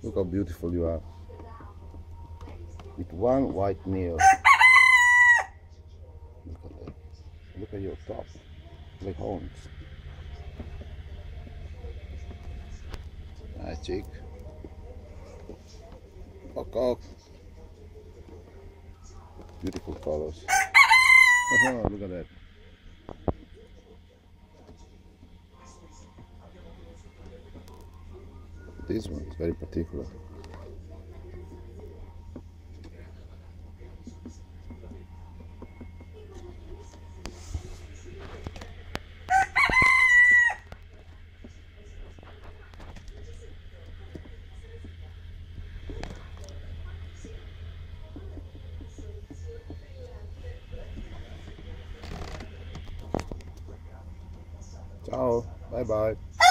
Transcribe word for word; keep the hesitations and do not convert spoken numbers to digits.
Look how beautiful you are. With one white nail. Look at that. Look at your top. Like horns. Nice chick. Fuck off. Beautiful colors. Uh-huh, look at that. This one is very particular. Ciao, bye bye.